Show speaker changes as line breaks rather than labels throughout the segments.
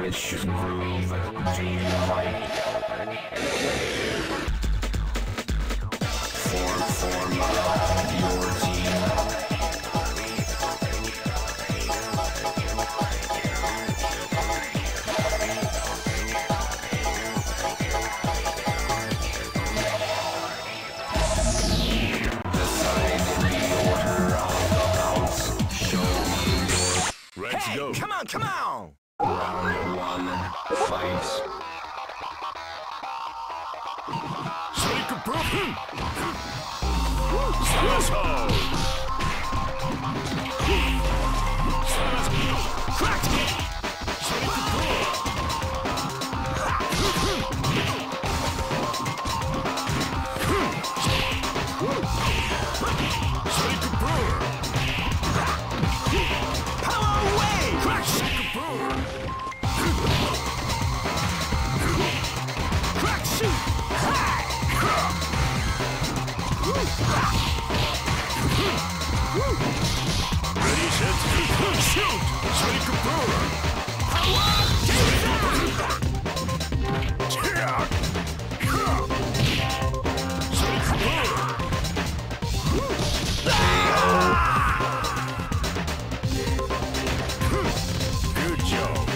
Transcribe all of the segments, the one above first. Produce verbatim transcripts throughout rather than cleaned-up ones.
Which groove do you like? Form, form up your team. Decide in the order of the bounce. Show me your...
Let's
Hey,
go.
come on, come on!
Round one, fight.
Shake broken. Smash hole. Smash. Crack. Shake broken. Shake broken.
Power away!
Crack. Shake broken.
Crack shoot!
Ready, set, shoot! Shake broken.
Power!
Yeah. Shake broken. Good job.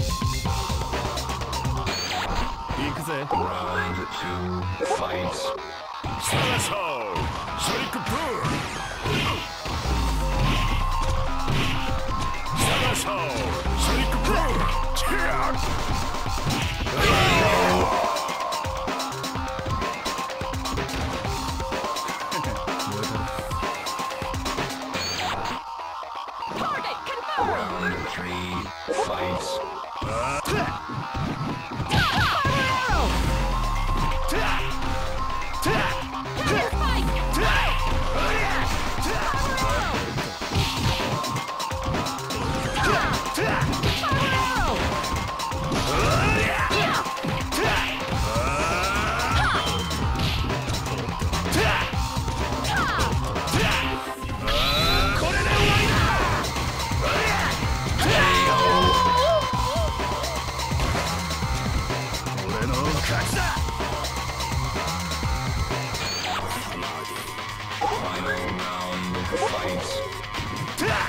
Round two, fight.
Smash hole. Shake broken. Smash hole. Shake broken. Yeah.
Target confirmed!
Round three, fight.
Counter spike!
Final round, fight.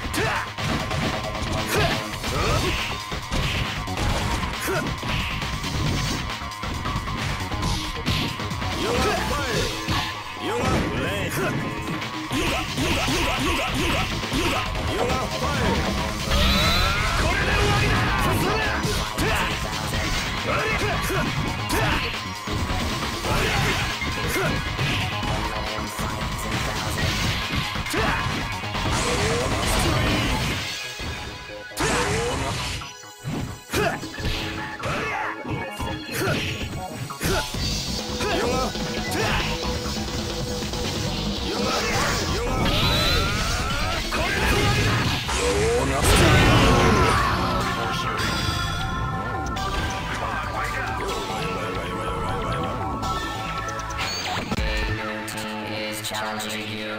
Is challenging you.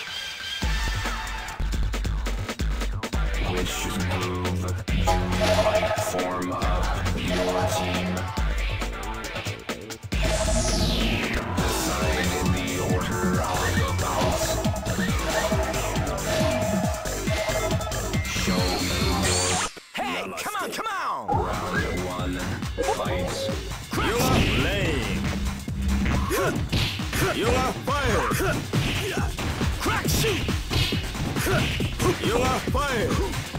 Which move do you like? Form up your team. Decide in the order of the bounce. Show me your...
Hey, come on, come on!
Round one, fight.
You are lame. You are fired.
Crack shoot!
You are fired.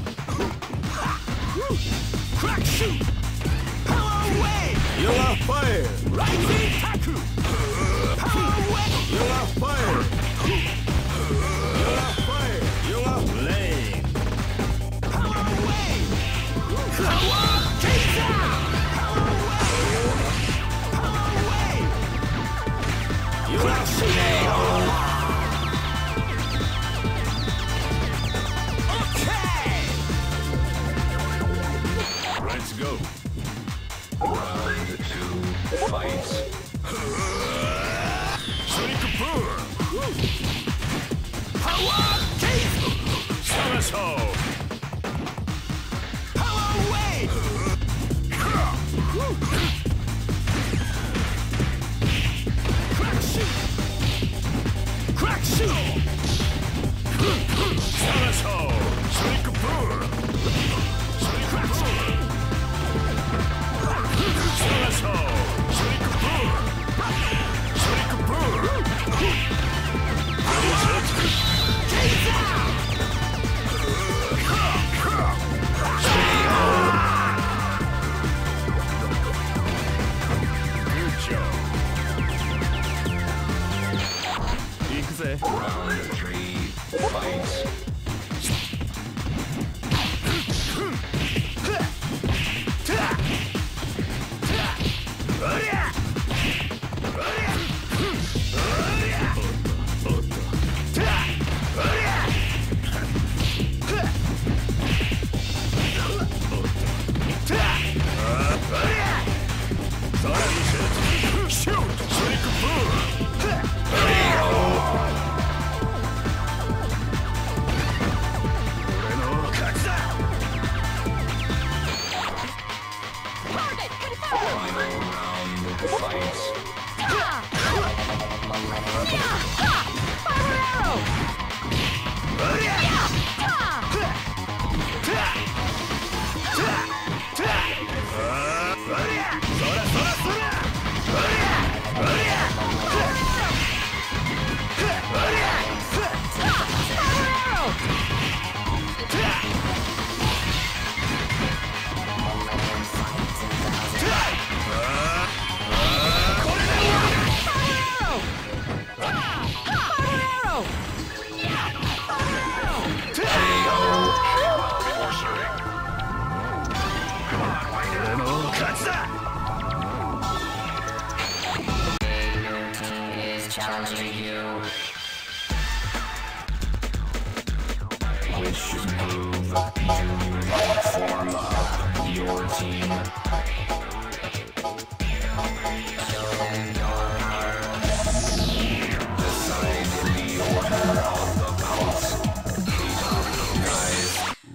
Crack shoot! Power away!
You are fired.
Rising Taku! Power away!
You are fired. You are fired. You are lame.
Power away! Power Keiza! Power away! Power away!
You are
Shoot! Okay!
Let's go.
Round two, fight.
Shake burn.
Power Keiza!
Smash hole.
Power away!
さらにシュートショートソニックブー俺の勝ちだ
Target confirmed.
Final round. Fight.
Yeah. Ha! Fire arrow. Yeah. Ha!
俺の勝ちだ
Is challenging you.
Which move to form up your team?
Show them your power.
Decide in the order of the bouts. Guys,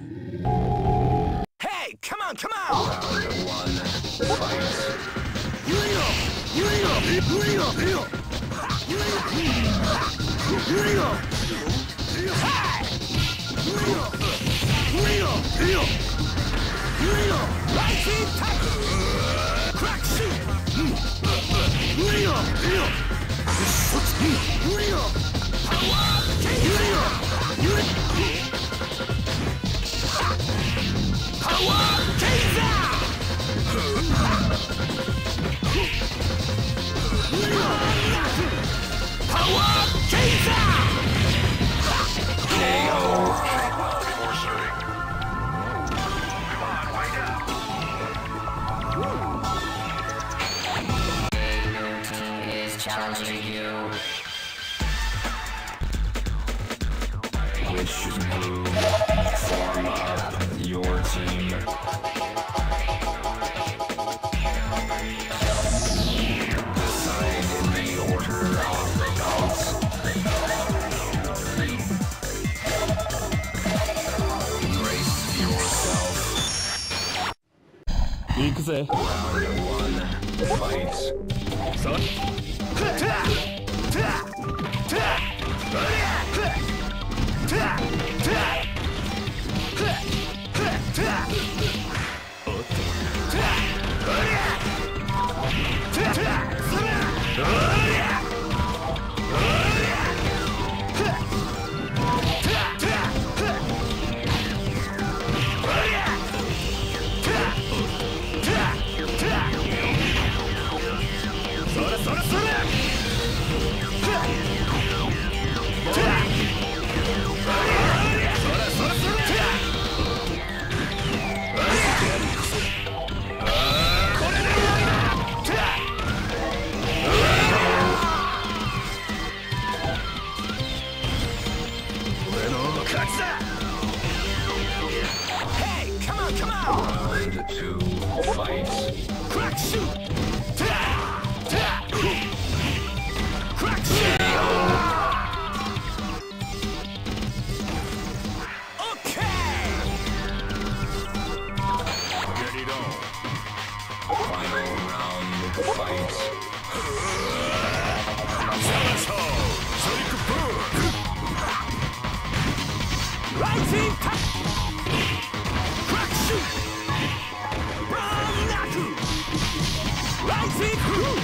Hey, come on, come on!
round one. Fight.
ゆいよゆいよゆいよゆいよゆいよゆいよゆいよゆいよゆいよ
Rising tackle! Crack shoot!
ゆいよゆいよゆいよ
Power
ゆいよゆい
Power Taser! Power Taser!
K O.
Is challenging you.
Which move form up your team? Decide in the order of the bouts. Brace yourself.
行くぜ
Round one. Fight.
さ それそれそれ 俺の勝ちだ
Hey, come on, come on!
Round two. Fight.
Crack shoot! Crack shoot! Okay!
Get it on
Final round. Fight.
そうソニックブー
Rising tackle! Crack shoot! Brown knuckle! Rising crew!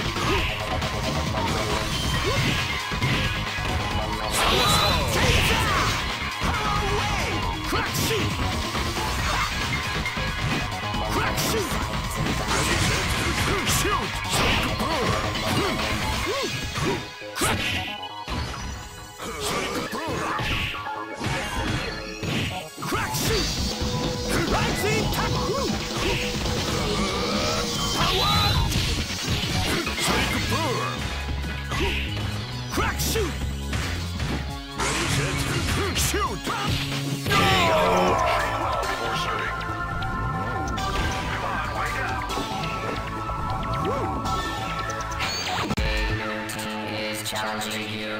Taser! Power away! Crack shoot! Crack shoot!
Shoot ソニックブー
Crack!
ソニックブー
challenging you.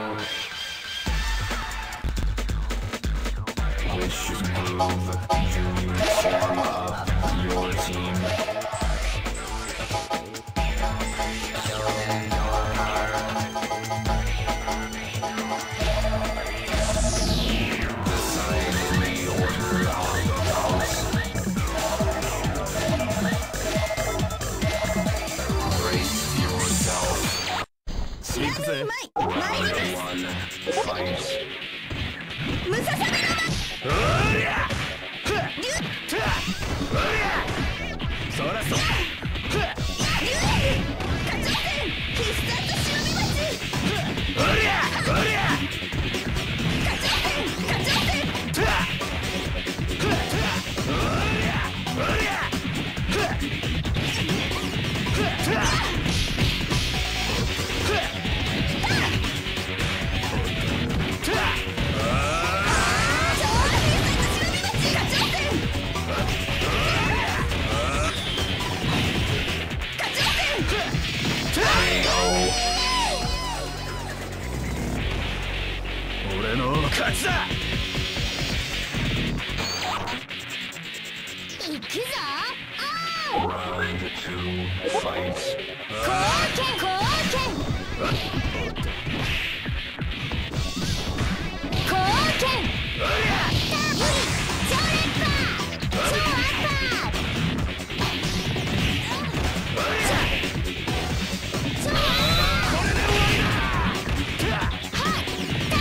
Which move do you form up your team?
Show them your power.
Decide in the order of the house. Brace yourself.
行くぜ。
Round one, fight.
ムササビの
おりゃふっふっおりゃそらそふっ
課長戦必殺忍び町。
おりゃおりゃ
課長戦課長戦。
ふっふっおりゃおりゃふっふっふっ
俺の
勝ちだ
行くぞ。
Round two, fight.
貢献貢献貢献。
おりゃ
ダブル超連覇超アッパー
おりゃ
超アッ
これで終わりだ
パーはいダ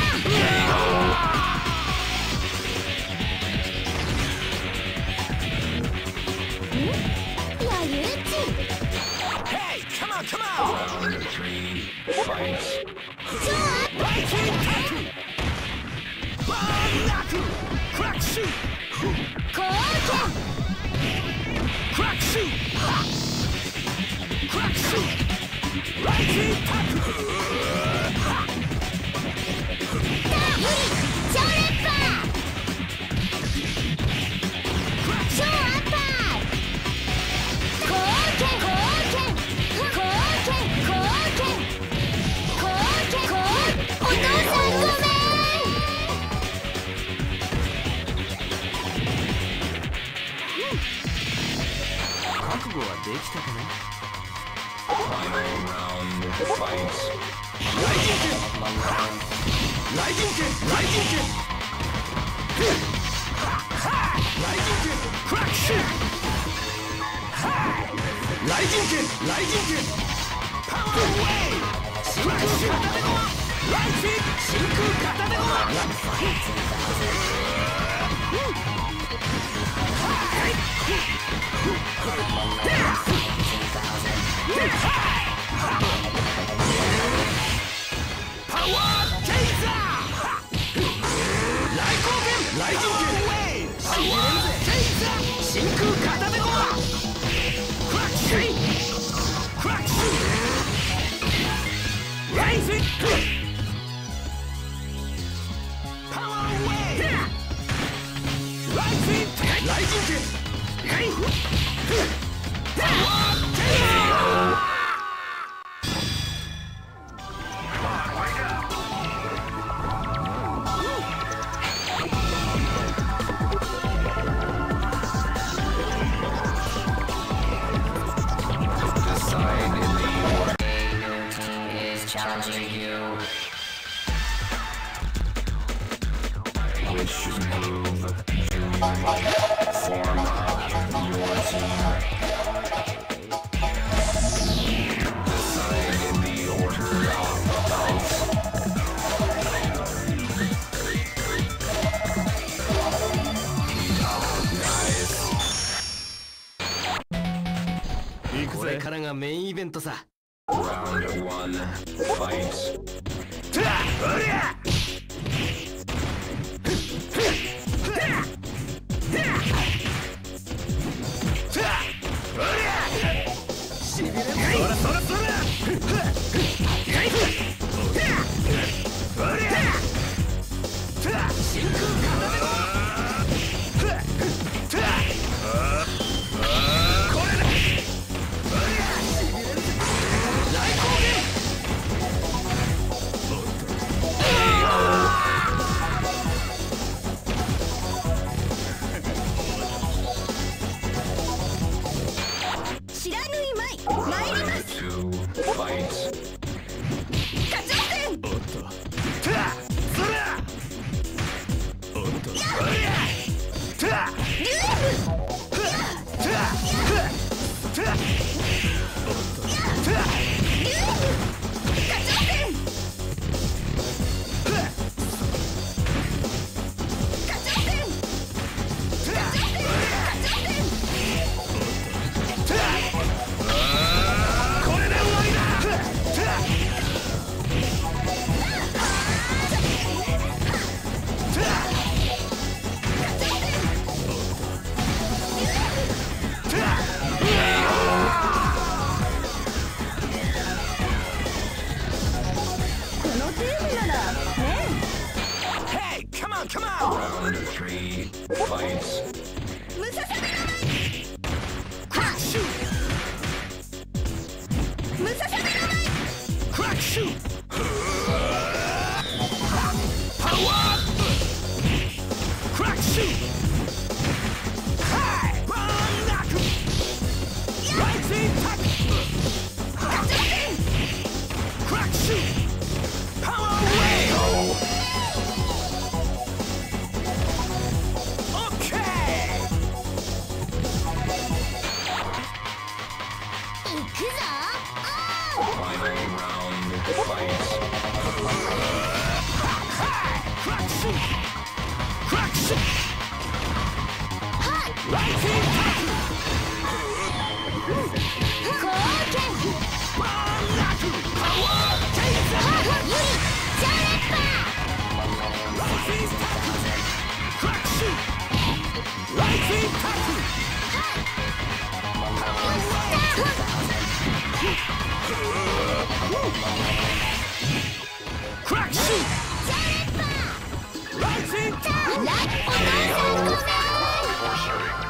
んやゆうち
Hey come on come on
Round three, fight.
超アッ
ライジンタックバーンナッククラックシュー
貢
クラックシュークラックシューライジンタック
献ダブル超連覇超アッパー貢献貢献貢献貢献貢献貢お父さんごめん。
覚悟はできたかな
Final round, fight.
ライジン剣ライジン剣ライジン剣ライジン剣クラックシューライジン剣ライジン剣パワーウェイ真空片手駒ライジン真空片手駒パワーチェイザー来光剣来人剣パワーチェイザー真空片手駒クラッシュクラッシュライジンパワーウェイライジンライジン剣パワーチェイザー
Decide in the order.
Your team is challenging you.
Which move do you form up your team? Decide in the order of the house.
行くぜ。これからがメインイベントさ。
Round one, fight.
おりゃそらそらそらおりゃ真空片手駒これだおりゃ来光剣
fights.
課長戦。
おっとたあそりゃおっとそりゃたあ
リューブ。
たあたあおっとたあ
リューブ。課長戦。課長戦。課長戦。課長戦。
これで終わりだ。
このテーマならね。
Hey, come on, come on.
Round three, fights.
ムササビの舞。
クラッシュ、
ムササビの舞。
クラッシュ。パワーアップ。クラッシュ。はい、バーンナック。ライジンタック。
課長戦。
クラッシュ。パワーウェイ。オッケー。
行くぞ。おー。
Final round, fights.
クラッシュ。クラッシュ。
はい。
ライジンタック。
貢献。
バーンナック。パワーチェイザー。
ユリ。ジャレッパ
ライジンタック。クラッシュ。ライジンタック。クラッシュ。
ー。ジャレッパー。
ライジンタック。
ラッお父さんごめん。
Enforcer